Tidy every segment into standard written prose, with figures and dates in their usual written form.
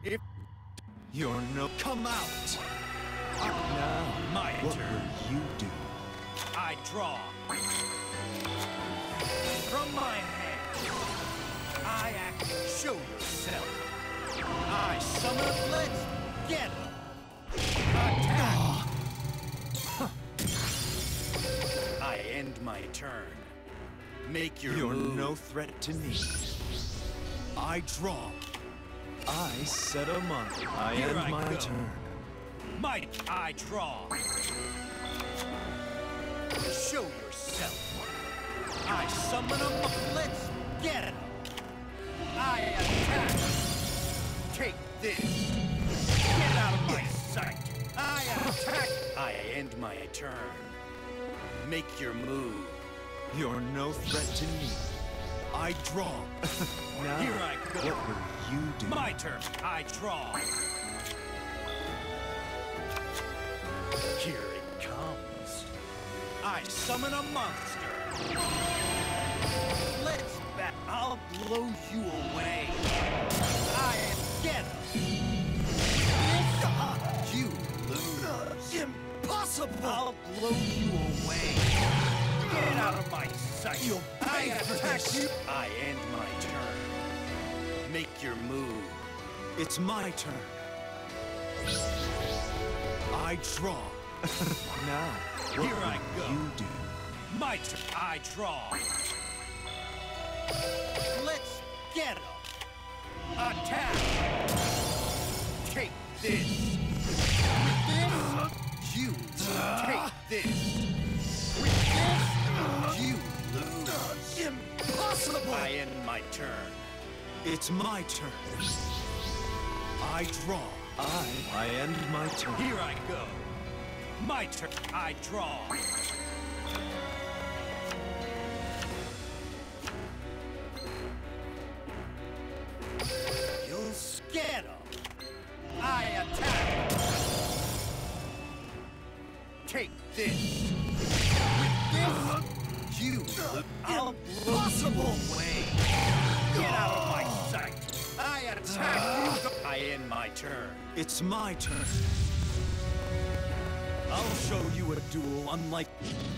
If You're no... come out, Now, my what turn. will you do? I draw. From my hand, I act. Show yourself. I summon. Let's get him. Attack. I end my turn. Make your You're move. no threat to me. I draw. I set a mark. I Here end I my go. turn. I draw. Show yourself. I summon him. Let's get him. I attack. Take this. Get out of my sight. I attack. I end my turn. Make your move. You're no threat to me. I draw. Now, Here I go. what will you do? My turn. I draw. Here it comes. I summon a monster. Let's bat. I'll blow you away. I am get you lose. Impossible. I'll blow you away. Get out of my sight. You'll pay for this. You. I end my turn. Make your move. It's my turn. I draw. Now, what Here I will go. you do? My turn. I draw. Let's get him. Attack. Take this. With this, you take this. With this, you lose. Impossible. I end my turn. It's my turn. I draw. I end my turn. Here I go. My turn. I draw. You'll scare him. I attack. Take this. With this, you. I'll impossible way. Get out of my sight. I attack you. I end my turn. It's my turn. I'll show you a duel unlike...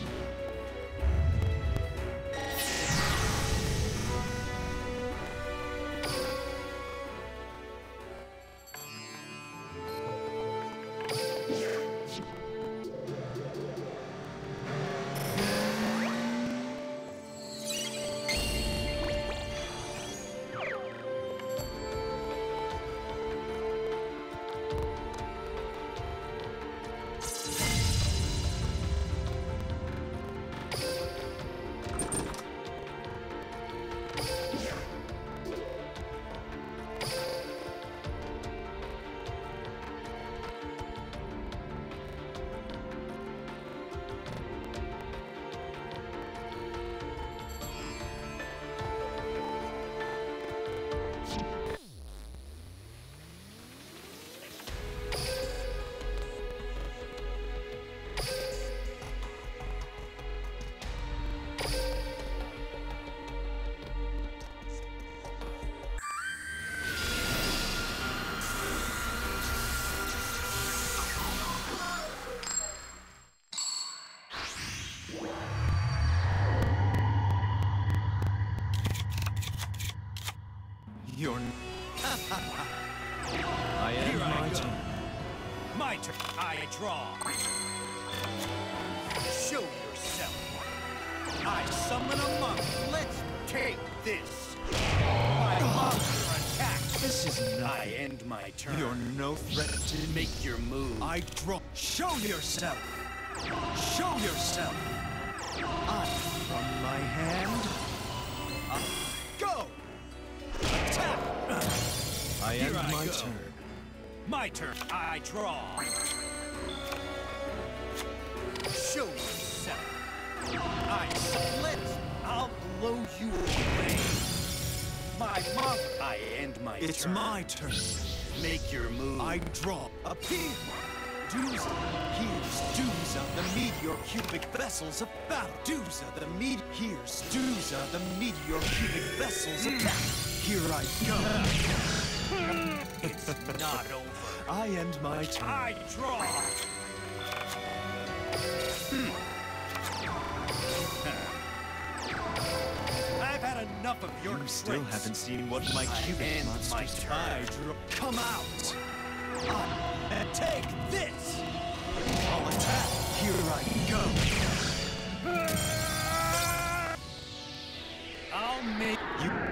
You're... I end Here I my go. turn. My turn. I draw. Show yourself. I summon a monk. Let's take this. My monster attack. This is I nothing. end my turn. You're no threat to me. Make your move. I draw. Show yourself. Show yourself. From my hand, Go. Attack. I Here end I my go. turn. My turn. I draw. Show yourself. I'll blow you away. My monk. I end my turn. It's my turn. Make your move. I draw. Appear. Duza. Here's Duza, the meteor cubic vessels of battle. Duza, here's Duza, the meteor cubic vessels of battle. Here I go. It's not over. I end my turn. I draw. I've had enough of your You still tricks. haven't seen what my cubic end my monsters turn. I draw. Come out! And take this. I'll attack. Here I go. I'll make You